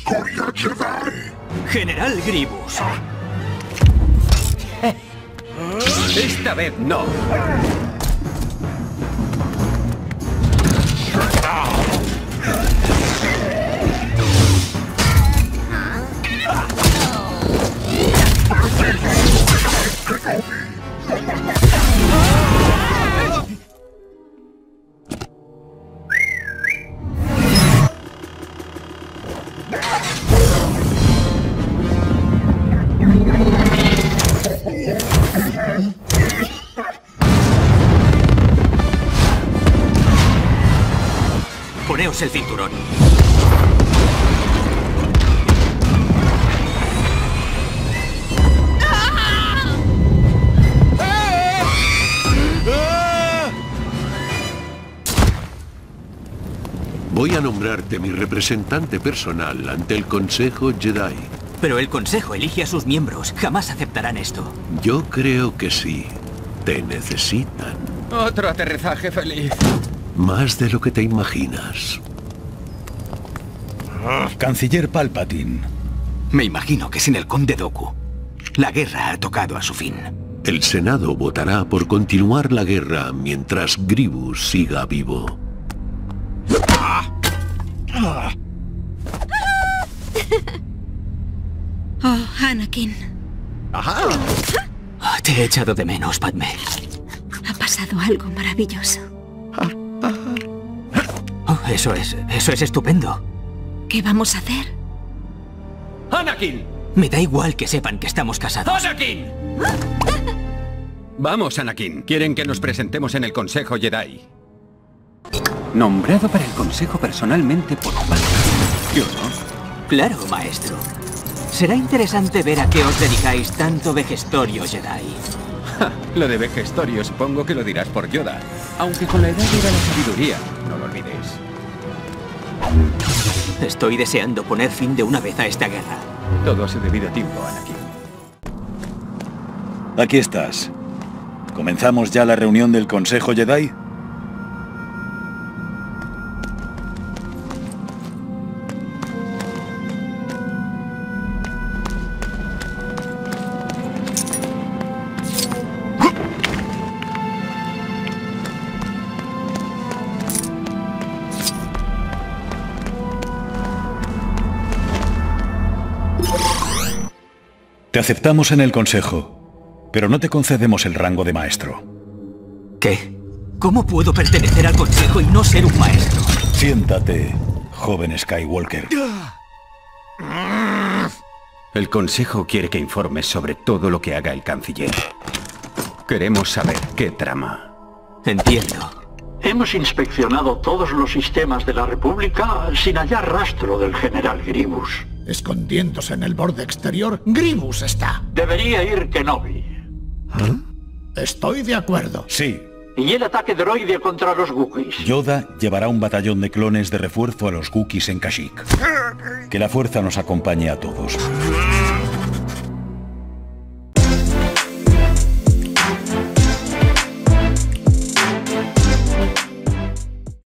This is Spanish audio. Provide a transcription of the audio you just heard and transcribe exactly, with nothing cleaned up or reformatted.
escoria Jedi. General Grievous. Esta vez no. Poneos el cinturón. Voy a nombrarte mi representante personal ante el Consejo Jedi. Pero el Consejo elige a sus miembros. Jamás aceptarán esto. Yo creo que sí. Te necesitan. Otro aterrizaje feliz. Más de lo que te imaginas. Canciller Palpatine. Me imagino que sin el Conde Dooku, la guerra ha tocado a su fin. El Senado votará por continuar la guerra mientras Grievous siga vivo. Oh, Anakin. ¡Ajá! Te he echado de menos, Padmé. Ha pasado algo maravilloso. Oh, eso es... eso es estupendo. ¿Qué vamos a hacer? ¡Anakin! Me da igual que sepan que estamos casados. ¡Anakin! Vamos, Anakin. Quieren que nos presentemos en el Consejo Jedi. Nombrado para el Consejo personalmente por Palpatine. ¿Qué honor? Claro, maestro. Será interesante ver a qué os dedicáis tanto vejestorio Jedi. Ja, lo de vejestorio supongo que lo dirás por Yoda. Aunque con la edad llega la sabiduría, no lo olvidéis. Estoy deseando poner fin de una vez a esta guerra. Todo a su debido tiempo, Anakin. Aquí estás. ¿Comenzamos ya la reunión del Consejo Jedi? Te aceptamos en el Consejo, pero no te concedemos el rango de maestro. ¿Qué? ¿Cómo puedo pertenecer al Consejo y no ser un maestro? Siéntate, joven Skywalker. El Consejo quiere que informes sobre todo lo que haga el Canciller. Queremos saber qué trama. Entiendo. Hemos inspeccionado todos los sistemas de la República sin hallar rastro del general Grievous. Escondiéndose en el borde exterior, Grievous está. Debería ir Kenobi. ¿Eh? Estoy de acuerdo. Sí. ¿Y el ataque droide contra los Wookiees? Yoda llevará un batallón de clones de refuerzo a los Wookiees en Kashyyyk. Que la fuerza nos acompañe a todos.